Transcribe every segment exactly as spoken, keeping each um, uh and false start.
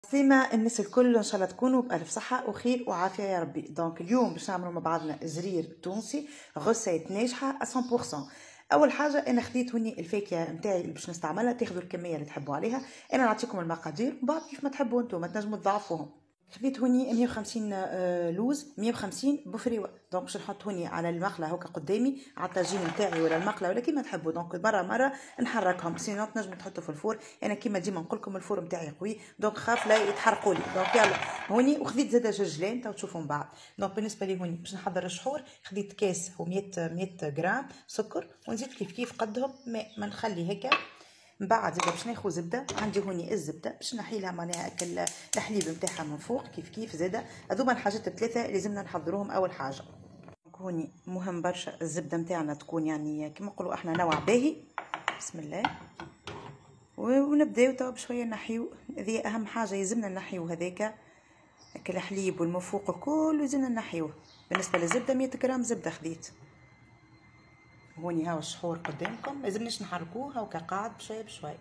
عسلامة الناس الكل، ان شاء الله تكونوا بألف صحة وخير وعافية يا ربي. دونك اليوم باش نعملوا مع بعضنا زرير تونسي غسيت ناجحة مية بالمية. اول حاجة انا خديت هوني الفاكهة نتاعي اللي باش نستعملها، تاخذوا الكمية اللي تحبوا عليها. انا نعطيكم المقادير وبعد كيف ما تحبوا انتم ما تنجموا تضاعفوهم. خديت هوني مية وخمسين لوز، مية وخمسين بفريوه. دونك باش نحط هوني على المقله هكا قدامي على الطاجين نتاعي ولا المقله ولا كيما تحبوا. دونك مره مره نحركهم، سينو تنجموا تحطوا في الفور. انا كيما ديما نقول لكم الفور نتاعي قوي، دونك خاف لا يتحرقوا لي. دونك يلا هوني وخديت زاده جرجلين تو تشوفوا من بعد. دونك بالنسبه لي هوني باش نحضر الشحور، خديت كاس هو مية مية غرام سكر، ونزيد كيف كيف قدهم ماء، ما نخلي هكا. من بعد زبده باش ناخذ زبده، عندي هوني الزبده باش نحي لها معناها اكل الحليب نتاعها من فوق كيف كيف زاده. هذوما الحاجات الثلاثه لازمنا نحضروهم اول حاجه. هوني مهم برشا الزبده نتاعنا تكون يعني كيما نقولوا احنا نوع باهي. بسم الله. ونبداو توا بشويه نحيو، هذه اهم حاجه يلزمنا نحيو هذاك اكل الحليب والمفوق الكل لازمنا نحيوه. بالنسبه للزبده مية غرام زبده خديت. هوني هاو الشحور قدامكم، لازمناش نحركوه هاو كقاعد بشويه بشويه.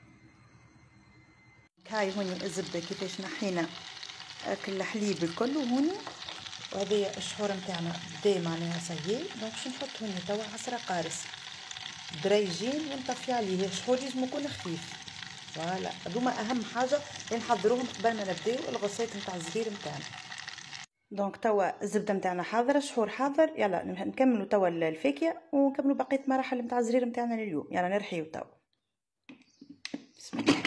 هاي هوني الزبده كيفاش نحينا اكل الحليب الكل وهوني، وهذه الشحور نتاعنا بدا معناها سيي. دونك باش نحط هوني توا عصره قارص دريجين ونطفي عليه. الشحور لازم يكون خفيف. فوالا هذوما اهم حاجه اللي نحضروهم قبل ما نبداو الغسيت نتاع الزرير نتاعنا. دونك توا الزبده نتاعنا حاضره، الشحور حاضر، يلا نكملوا توا الفاكهه ونكملوا بقيه مراحل نتاع الزرير نتاعنا لليوم. يلا نرحيو توا. بسم الله.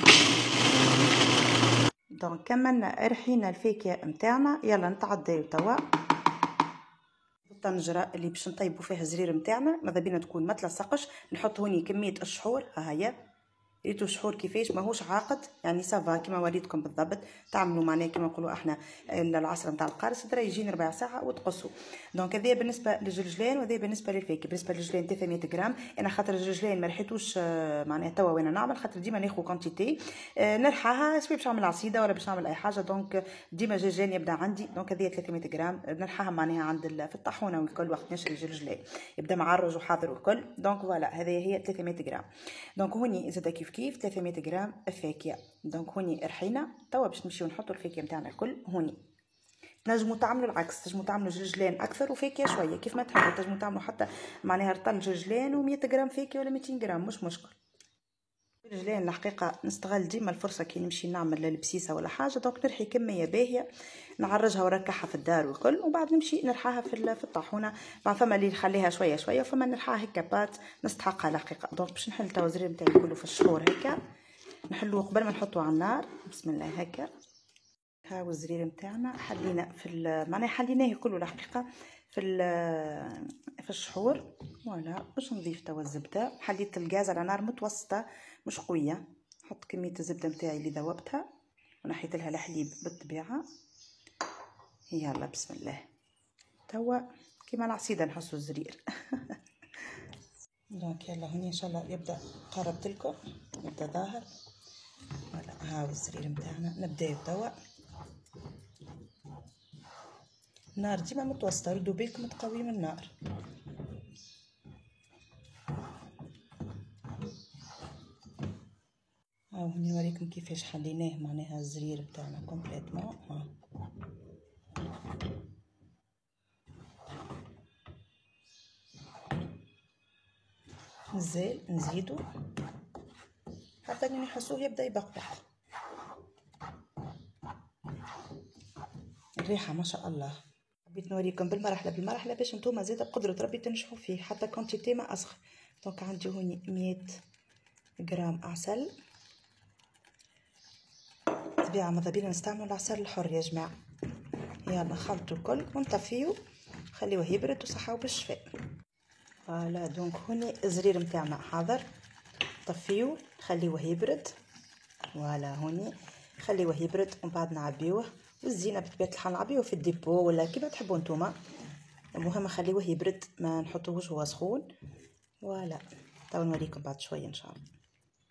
دونك كملنا رحينا الفاكهه نتاعنا، يلا نتعداو توا الطنجره اللي باش نطيبوا فيها الزرير نتاعنا. ماذا بينا تكون ما تلصقش. نحط هوني كميه الشحور، ها هي ريتو الشحور كيفاش ماهوش عاقد يعني سافا كيما وريتكم بالضبط. تعملوا معناه كيما نقولوا احنا العصره نتاع القارص دريجين ربع ساعه وتقصوا. دونك هذا بالنسبه للجلجلان وهذا بالنسبه للفاكهه. بالنسبه للجلجلان ثلاثمية غرام. انا خاطر الجلجلان ما رحيتوش معناها توا وانا نعمل، خاطر ديما ناخذ كونتيتي نرحاها سواء باش نعمل عصيده ولا باش نعمل اي حاجه. دونك ديما الجلجلان يبدا عندي. دونك هذه ثلاثمية غرام نرحاها معناها عند في الطاحونه والكل وقت نشري الجلجلان يبدا معرج وحاضر والكل. دونك فوالا هذه هي ثلاثمية غرام. دونك هوني زاد كيف كيف ثلاثمية غرام فاكهه. دونك هوني رحينا توا باش نمشيو نحطوا الفاكهه نتاعنا الكل هوني. تنجموا تعملوا العكس، تنجموا تعملوا جلجلان اكثر وفاكهه شويه كيف ما تحبوا. تنجموا تعملوا حتى معناها رطل جلجلان ومية غرام فاكهه ولا ميتين غرام مش مشكل. الجلجلان الحقيقه نستغل ديما الفرصه كي نمشي نعمل البسيسه ولا حاجه. دونك نرحي كميه باهيه نعرجها ونركعها في الدار والكل، وبعد نمشي نرحاها في في الطاحونه. بعد فما اللي نخليها شويه شويه وفما نرحاها هكا بات نستحقها الحقيقه. دونك باش نحل توا الزرير نتاعي كله في الشحور هكا، نحلوه قبل ما نحطوه على النار. بسم الله هكا. هاو الزرير نتاعنا حلينا في معناها حليناه كله الحقيقه في في الشحور. فوالا باش نضيف توا الزبده. حليت الغاز على نار متوسطه مش قويه. نحط كميه الزبده نتاعي اللي ذوبتها ونحيت لها الحليب بالطبيعه. يلا بسم الله. توا كيما العصيده نحسوا الزرير. دونك يلا هوني ان شاء الله يبدا قربت لكم يبدا ظاهر. فوالا هاو الزرير نتاعنا نبداو توا. النار ديما متوسطه، ردوا بالكم تقويو من النار. هاو هوني نوريكم كيفاش حليناه معناها الزرير بتاعنا كومبليتمون. ها مازال نزيدو حتى نحسوه يبدا يبقبق. الريحه ما شاء الله. حبيت نوريكم بالمرحله بالمرحله باش نتوما زاده بقدره ربي تنجحوا فيه حتى كونتيتي ما اصغر. دونك عندي هوني مية غرام عسل. طبيعه ماذا بينا نستعملوا العسل الحر يا جماعه. يلا خلطوا الكل ونطفيو خليوه يبرد وصحه وبالشفاء. فوالا دونك هوني الزرير نتاعنا حاضر. طفيوه خليوه يبرد. فوالا هوني خليوه يبرد ومن بعد نعبيوه. والزينه بطبيعه الحال نعبيوه في الديبو ولا كيما تحبوا نتوما. المهم خليوه يبرد ما نحطوهوش هو سخون. فوالا توا نوريكم بعد شويه ان شاء الله.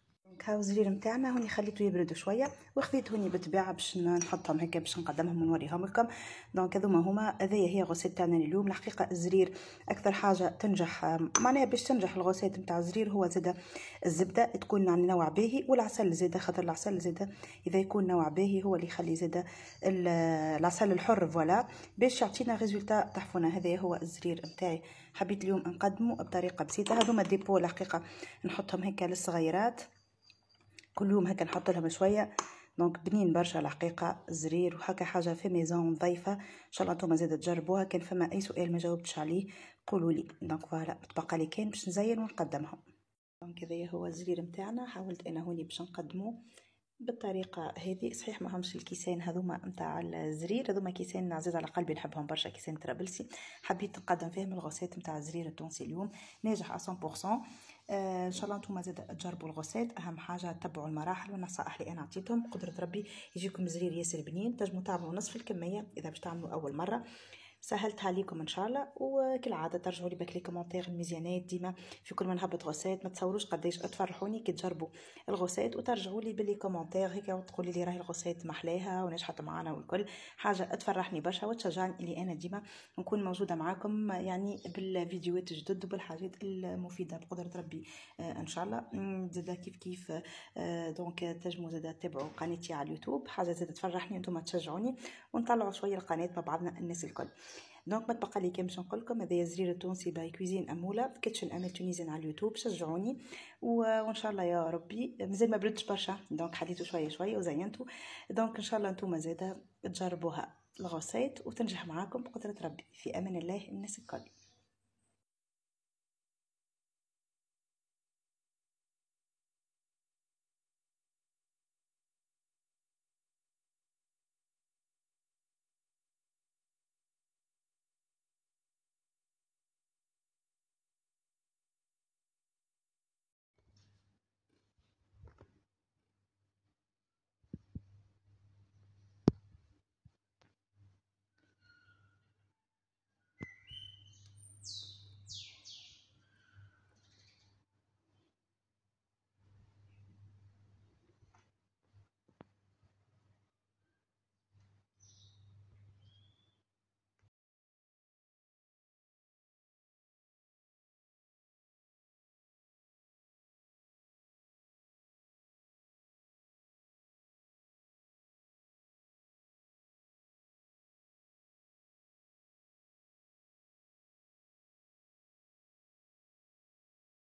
هاو الزرير نتاعنا هوني خليته يبرد شويه وخذيت هوني بالطبيعه باش نحطهم هكا باش نقدمهم ونوريهم لكم. دونك هذوما هما هذيا هي غوسيت تاعنا اليوم. الحقيقه الزرير اكثر حاجه تنجح معناها باش تنجح الغوسيت نتاع الزرير هو زاده الزبده تكون يعني نوع باهي والعسل زاده، خاطر العسل زاده اذا يكون نوع باهي هو اللي يخلي زاده العسل الحر فوالا باش يعطينا ريزولتا تحفونه. هذا هو الزرير نتاعي حبيت اليوم نقدمه بطريقه بسيطه. هذوما ديبو الحقيقه نحطهم هكا للصغيرات كل يوم هكا نحط لهم شويه. دونك بنين برشا الحقيقه الزرير وهكا حاجه في ميزون ضيفه. ان شاء الله نتوما زاده تجربوها. كان فما اي سؤال ما جاوبتش عليه قولوا لي. دونك فوالا تبقى لي كان باش نزين ونقدمهم. دونك هذا هو الزرير نتاعنا. حاولت انا هوني باش نقدمه بالطريقه هذه. صحيح ما همش الكيسان هذوما نتاع الزرير، هذوما كيسان عزيز على قلبي نحبهم برشا، كيسان طرابلسي. حبيت نقدم فيهم الغوسيت نتاع الزرير التونسي اليوم ناجح على مية بالمية. آه ان شاء الله نتوما زاد تجربوا الغوسيت. اهم حاجه تتبعوا المراحل والنصائح اللي انا عطيتهم. قدره ربي يجيكم زرير ياسر بنين. تنجموا تعملوا نصف الكميه اذا باش تعملوا اول مره. سهلتها ليكم ان شاء الله. وكالعاده ترجعوا لي بك لي كومونتير المزيانات ديما في كل ما نهبط غوسيت. ما تصوروش قداش تفرحوني كي تجربوا الغوسيت وترجعوا لي باللي كومونتير هيك وتقولي لي راهي الغوسيت محلاها ونجحت معانا والكل. حاجه تفرحني برشا وتشجعني اللي انا ديما نكون موجوده معاكم يعني بالفيديوهات الجدد وبالحاجات المفيده بقدره ربي. آه ان شاء الله زاده كيف كيف. آه دونك تنجموا زاده تتابعوا قناتي على اليوتيوب. حاجه زاده تفرحني انتم تشجعوني ونطلعوا شويه القناه مع بعضنا الناس الكل. دونك ما تبقى لي كان باش نقول لكم هذا الزرير التونسي باي كويزين اموله كيتشن امل تونيزيان على اليوتيوب. شجعوني وان شاء الله يا ربي. مازال ما بردش برشا دونك خليته شويه شويه وزينته. دونك ان شاء الله نتوما زاده تجربوها الغوسيت وتنجح معاكم بقدره ربي. في امان الله الناس الكل.